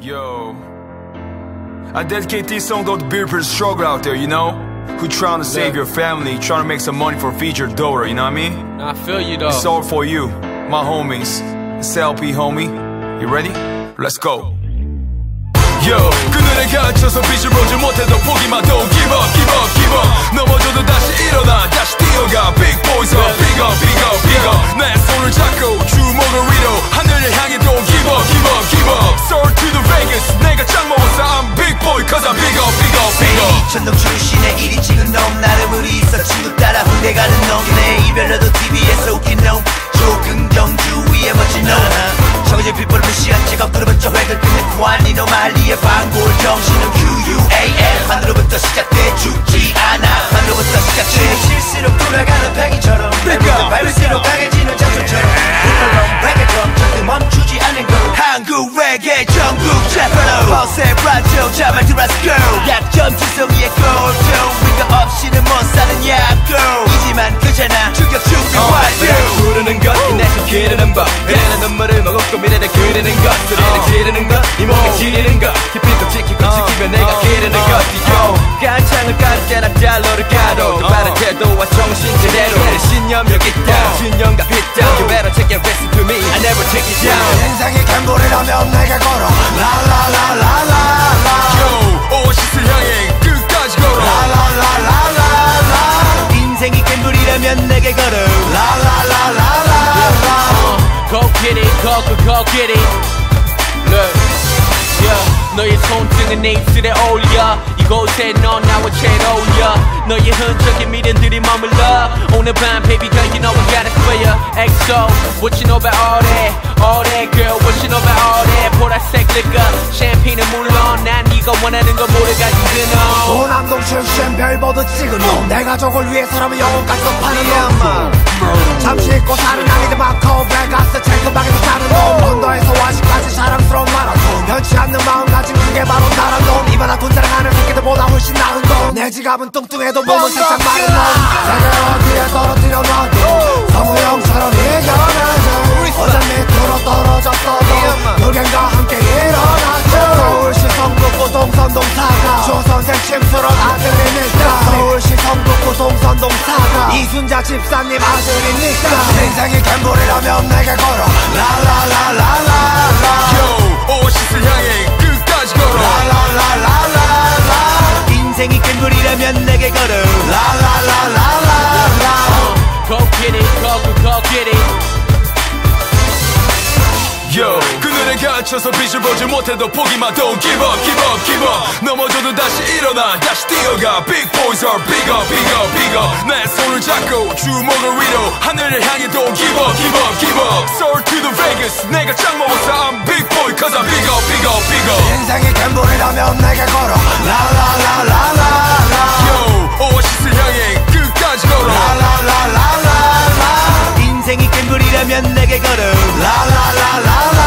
Yo, I dedicate this song to all the people struggle out there, you know? Who trying to save your family, trying to make some money for a future daughter, you know what I mean? I feel you though. It's all for you, my homies. It's LP, homie. You ready? Let's go. Yo, 그늘에 갇혀서 빛을 보지 못해도 포기마도 Give up, give up, give up. 넘어져도 다시 일어나, 다시 뛰어가. Big boys up, big up, big up, big up. 내 손을 잡고 주먹을 위로 하늘을 향해 또 Give up, give up, give up. Soar to the Vegas, 내가 짱 먹었어. I'm big boy, cause I'm big up, big up, big up. 천동 출신의 일이 찍은 놈, 나를 무리 있어 친구 따라 홍대 가는 놈. 내 이별로도 TV에서 웃긴 놈, 조금 경주 위에 멋진 놈. 정해진 빗볼을 무시한 직업 그러면 저 획을 끊는 관이 너 말리의 방골 정신은 QUAM 하늘로부터 시작돼 죽지 않아 하늘로부터 시작돼 실수로 돌아가는 팽이처럼 밟으면 밟을수록 강해지는 장소처럼 물론 레게톤 절대 멈추지 않는 걸 한국 레게 전국 제프로 버스의 브라조 자말 들어서 go 약점 지성이의 골조 위가 없이는 못 사는 약고 이지만 그잖아 충격 준비 완료 부르는 것 내손 기르는 법 그대는 눈물을 머금고 미래를 그리는 것 소리를 지르는 것이 몸에 지리는 것 깊이도 지키고 지키면 내가 기르는 것 간창을 깔을 때나 달러를 가도 똑바른 태도와 정신 그대로 신념 여기 있다 신념과 빗다 You better take it listen to me I never take it down 인생이 갬블이라면 내게 걸어 라라라라라라 Yo, 오시스를 향해 끝까지 걸어 라라라라라라 인생이 갬블이라면 내게 걸어 라라라라라라 Go get it, go get it. Look, yeah. 너의 손등은 내 입술에 어울려 이곳에 넌 나와 제일 어울려 너의 흔적인 미련들이 머물러 오늘 밤 baby girl you know we got it for ya XO what you know about all that girl what you know about all that 보라색 liquor 샴페인은 물론 난 네가 원하는 거 모두 가진 그놈 호남동 출신 별보드 찍은 놈 내 가족을 위해서라면 영혼까지도 파는 놈 잠시 잊고 사는 아이들 많고 베가스 체크방에서 사는 놈 언더에서 와시까지 사랑스러운 마라톤 변치 않는 마음가짐 그게 바로 나란 놈 이바나 군자랑하는 새끼들보다 훨씬 나은 놈내 지갑은 뚱뚱해도 몸은 살짝 마른 놈 세계 어디에 떨어뜨려 놔도 성우형처럼 이겨내줘 어제 밑으로 떨어졌어도 불갱과 함께 일어났죠 서울시 성북구 동선동 사가 조선생 침수런 아들이니까 서울시 성북구 동선동 사가 이순자 집사님 아들이니까 인생이 갬블이라면 내게 걸어 라라라라라라 Yo, 오시스를 향해 끝까지 걸어 라라라라라라 인생이 갬블이라면 내게 걸어 라라라라라라 Go get it, go get it. Yo, 그늘에 갇혀서 빛을 보지 못해도 포기마도 Give up, give up, give up. 넘어져도 다시 일어나, 다시 뛰어가. Big boys are big up, big up, big up. 내 손을 잡고 주먹을 위로 하늘을 향해 또 Give up, give up, give up. Soar to the Vegas, 내가 짱 먹었어. I'm big boy, cause I'm big up, big up, big up. 인생이 갬블이라면 내게 걸어 라라라라라라 Yo, 오시스를 향해 끝까지 걸어 라라라라라라 인생이 갬블이라면 내게 걸어 라라라라라